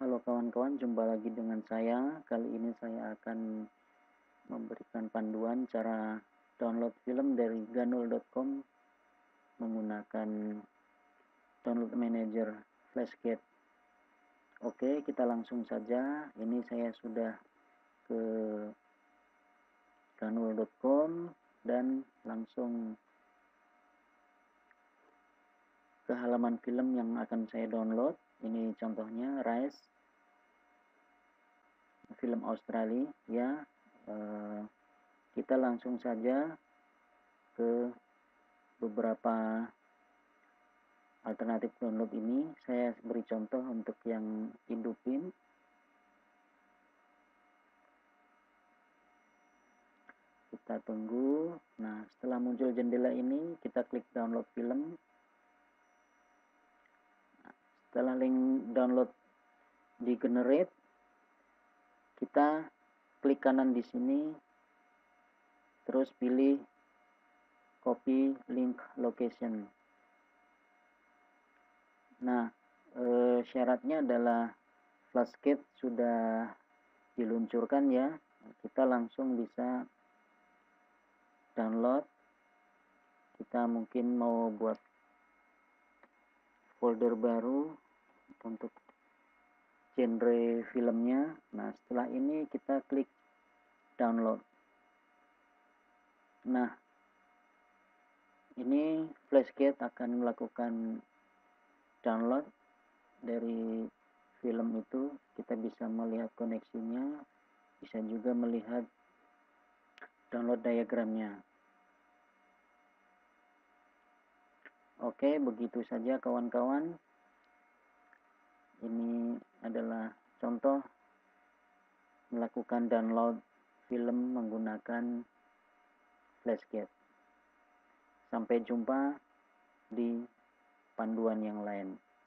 Halo kawan-kawan, jumpa lagi dengan saya. Kali ini saya akan memberikan panduan cara download film dari ganul.com menggunakan download manager Flashgate. Oke, kita langsung saja. Ini saya sudah ke ganul.com dan langsung ke halaman film yang akan saya download. Ini contohnya Rise, film Australia ya. Kita langsung saja ke beberapa alternatif download ini. Saya beri contoh untuk yang Indupin. Kita tunggu. Nah, setelah muncul jendela ini, kita klik download film. Nah, setelah link download di generate, kita klik kanan di sini, terus pilih copy link location. Nah, syaratnya adalah Flashgate sudah diluncurkan ya. Kita langsung bisa download. Kita mungkin mau buat folder baru untuk genre filmnya. Nah, setelah ini kita klik download. Nah, ini Flashgate akan melakukan download dari film itu. Kita bisa melihat koneksinya, bisa juga melihat download diagramnya. Oke, begitu saja kawan-kawan. Ini adalah contoh melakukan download film menggunakan Flashgate. Sampai jumpa di panduan yang lain.